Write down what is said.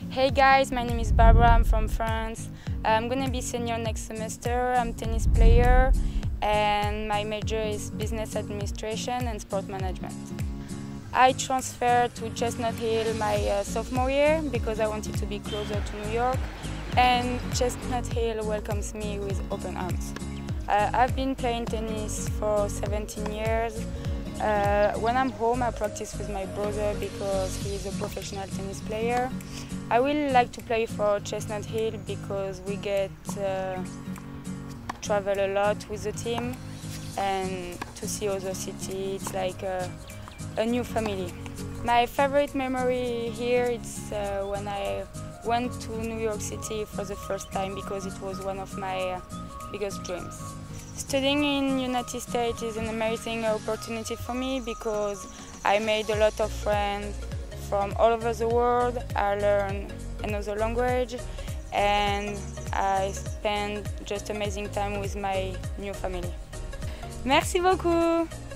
Hey guys, my name is Barbara, I'm from France. I'm gonna be senior next semester. I'm a tennis player and my major is business administration and sport management. I transferred to Chestnut Hill my sophomore year because I wanted to be closer to New York, and Chestnut Hill welcomes me with open arms. I've been playing tennis for 17 years. When I'm home, I practice with my brother because he is a professional tennis player. I really like to play for Chestnut Hill because we get travel a lot with the team and to see other cities. It's like a new family. My favorite memory here is when I went to New York City for the first time because it was one of my biggest dreams. Studying in the United States is an amazing opportunity for me because I made a lot of friends from all over the world. I learned another language and I spent just amazing time with my new family. Merci beaucoup!